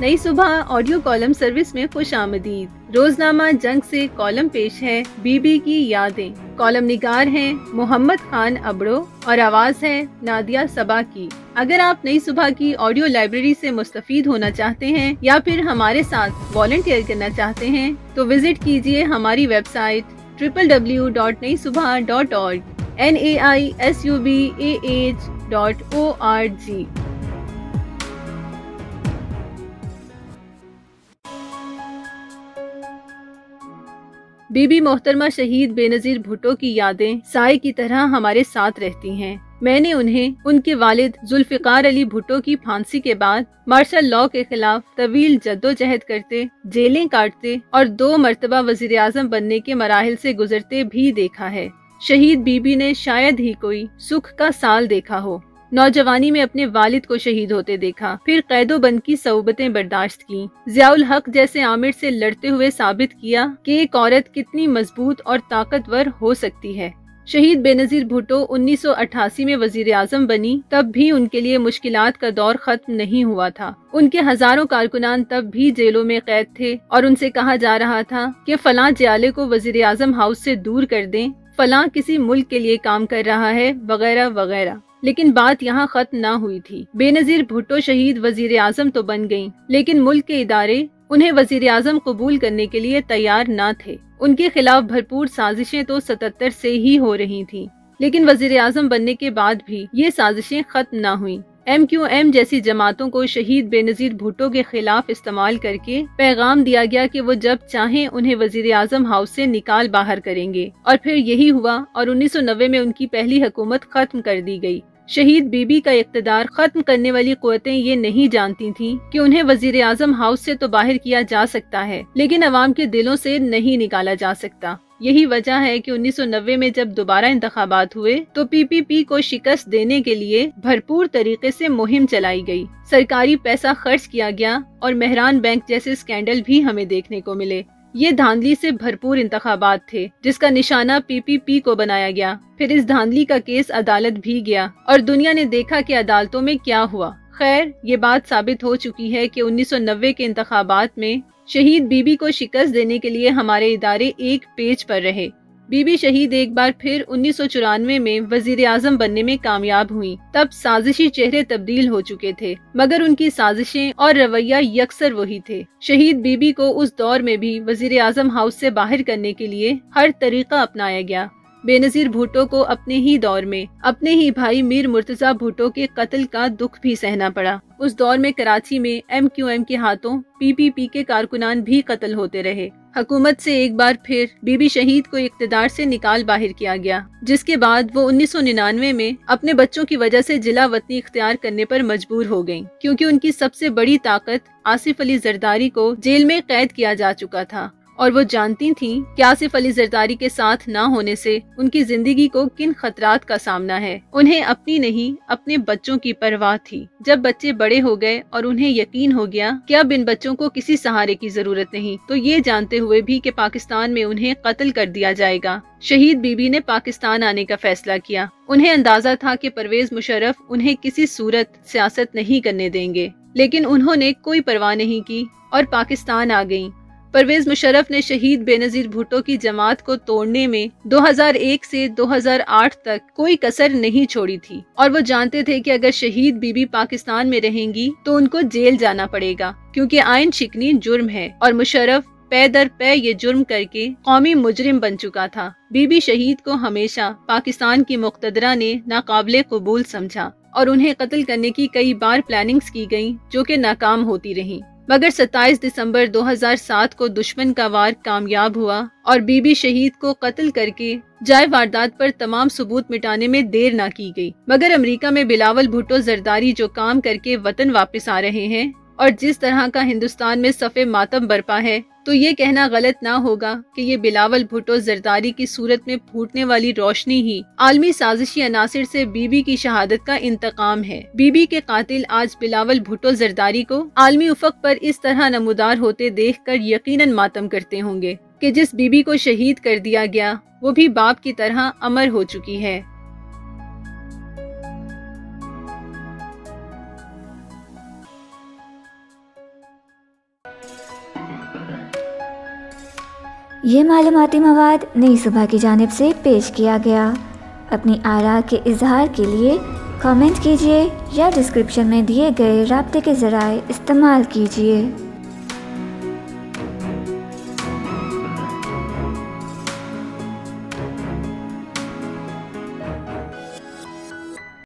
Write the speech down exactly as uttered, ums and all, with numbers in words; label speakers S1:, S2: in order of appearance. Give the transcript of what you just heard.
S1: नई सुबह audio column service में खुश आमदीद। रोजनामा जंग से कॉलम पेश है बीबी की यादें। कॉलम निगार हैं मोहम्मद खान अबड़ो और आवाज है नादिया सबा की। अगर आप नई सुबह की ऑडियो लाइब्रेरी से मुस्तफीद होना चाहते हैं या फिर हमारे साथ वॉलंटियर करना चाहते हैं तो विजिट कीजिए हमारी website triple W dot Nai Subah dot org N A I S U B A H dot O R G. Bibi मोहतरमा शहीद बेनजीर भुट्टो की यादें साए की तरह हमारे साथ रहती हैं। मैंने उन्हें उनके वालिद जुल्फिकार अली भुट्टो की फांसी के बाद मार्शल लॉ के खिलाफ तवील जद्दोजहद करते, जेलें काटते और दो मर्तबा वजीर आजम बनने के मराहिल से गुजरते भी देखा है। शहीद बीबी ने शायद ही कोई सुख का साल देखा हो। नौजवानी में अपने वालिद को शहीद होते देखा, फिर कैदो बंद की सऊबतें बर्दाश्त की, जियाउल हक जैसे आमिर से लड़ते हुए साबित किया कि एक औरत कितनी मजबूत और ताकतवर हो सकती है। शहीद बेनजीर भुट्टो उन्नीस सौ अट्ठासी में वजीर आजम बनी, तब भी उनके लिए मुश्किलात का दौर खत्म नहीं हुआ था। उनके हजारों कारकुनान तब भी जेलों में कैद थे और उनसे कहा जा रहा था कि फलां जियाले को वजीर आजम हाउस से दूर कर दें, फलां किसी मुल्क के लिए काम कर रहा है, वगैरह वगैरह। लेकिन बात यहाँ खत्म ना हुई थी। बेनजीर भुट्टो शहीद वजीर आजम तो बन गईं, लेकिन मुल्क के इदारे उन्हें वजीर आजम कबूल करने के लिए तैयार ना थे। उनके खिलाफ भरपूर साजिशें तो सतहत्तर से ही हो रही थीं, लेकिन वजीर आजम बनने के बाद भी ये साजिशें खत्म ना हुई। एम क्यू एम जैसी जमातों को शहीद बेनजीर भुट्टो के खिलाफ इस्तेमाल करके पैगाम दिया गया कि वो जब चाहें उन्हें वजीर आजम हाउस से निकाल बाहर करेंगे, और फिर यही हुआ और उन्नीस सौ नब्बे में उनकी पहली हुकूमत खत्म कर दी गई। शहीद बीबी का इक़्तिदार खत्म करने वाली क़ुव्वतें ये नहीं जानती थीं कि उन्हें वजीर आजम हाउस से तो बाहर किया जा सकता है, लेकिन अवाम के दिलों से नहीं निकाला जा सकता। यही वजह है कि उन्नीस सौ नब्बे में जब दोबारा इंतखाबात हुए तो पी पी पी को शिकस्त देने के लिए भरपूर तरीके से मुहिम चलाई गई। सरकारी पैसा खर्च किया गया और मेहरान बैंक जैसे स्कैंडल भी हमें देखने को मिले। ये धांधली से भरपूर इंतखाबात थे जिसका निशाना पी पी पी को बनाया गया। फिर इस धांधली का केस अदालत भी गया और दुनिया ने देखा कि अदालतों में क्या हुआ। खैर, ये बात साबित हो चुकी है कि उन्नीस सौ नब्बे के इंतखाबात में शहीद बीबी को शिकस्त देने के लिए हमारे इदारे एक पेज पर रहे। बीबी शहीद एक बार फिर उन्नीस सौ चौरानवे में वजीर आजम बनने में कामयाब हुई। तब साजिशी चेहरे तब्दील हो चुके थे, मगर उनकी साजिशें और रवैया यकसर वही थे। शहीद बीबी को उस दौर में भी वजीर आजम हाउस से बाहर करने के लिए हर तरीका अपनाया गया। बेनजीर भुट्टो को अपने ही दौर में अपने ही भाई मीर मुर्तजा भुट्टो के कत्ल का दुख भी सहना पड़ा। उस दौर में कराची में एम क्यू एम के हाथों पी पी पी के कारकुनान भी कत्ल होते रहे। हुकूमत से एक बार फिर बीबी शहीद को इक़्तिदार से निकाल बाहर किया गया, जिसके बाद वो उन्नीस सौ निन्यानवे में अपने बच्चों की वजह से जिला वतनी इख्तियार करने पर मजबूर हो गयी, क्योंकि उनकी सबसे बड़ी ताकत आसिफ अली जरदारी को जेल में कैद किया जा चुका था और वो जानती थीं कि आसिफ अली जरदारी के साथ ना होने से उनकी जिंदगी को किन खतरात का सामना है। उन्हें अपनी नहीं अपने बच्चों की परवाह थी। जब बच्चे बड़े हो गए और उन्हें यकीन हो गया कि अब इन बच्चों को किसी सहारे की जरूरत नहीं, तो ये जानते हुए भी कि पाकिस्तान में उन्हें कत्ल कर दिया जाएगा, शहीद बीबी ने पाकिस्तान आने का फैसला किया। उन्हें अंदाजा था कि परवेज मुशर्रफ उन्हें किसी सूरत सियासत नहीं करने देंगे, लेकिन उन्होंने कोई परवाह नहीं की और पाकिस्तान आ गयी। परवेज मुशर्रफ ने शहीद बेनजीर भुट्टो की जमात को तोड़ने में दो हज़ार एक से दो हज़ार आठ तक कोई कसर नहीं छोड़ी थी और वो जानते थे कि अगर शहीद बीबी पाकिस्तान में रहेंगी तो उनको जेल जाना पड़ेगा, क्योंकि आइन शिकनी जुर्म है और मुशर्रफ पे दर पे ये जुर्म करके कौमी मुजरिम बन चुका था। बीबी शहीद को हमेशा पाकिस्तान की मुक़्तदरा ने नाकाबिले कबूल समझा और उन्हें कत्ल करने की कई बार प्लानिंग्स की गयी जो कि नाकाम होती रहीं, मगर सत्ताईस दिसंबर दो हज़ार सात को दुश्मन का वार कामयाब हुआ और बीबी शहीद को कत्ल करके जाए वारदात पर तमाम सबूत मिटाने में देर ना की गई। मगर अमेरिका में बिलावल भुट्टो जरदारी जो काम करके वतन वापस आ रहे हैं और जिस तरह का हिंदुस्तान में सफ़े मातम बरपा है, तो ये कहना गलत ना होगा कि ये बिलावल भुट्टो जरदारी की सूरत में फूटने वाली रोशनी ही आलमी साजिशी अनासिर से बीबी की शहादत का इंतकाम है। बीबी के कातिल आज बिलावल भुट्टो जरदारी को आलमी उफक पर इस तरह नमूदार होते देखकर यकीनन मातम करते होंगे कि जिस बीबी को शहीद कर दिया गया वो भी बाप की तरह अमर हो चुकी है।
S2: یہ معلوماتی مواد نئی صبح کی جانب سے پیش کیا گیا۔ اپنی آراء کے اظہار کے لیے کامنٹ کیجیے یا ڈسکرپشن میں دیے گئے رابطے کے ذرائع استعمال کیجیے۔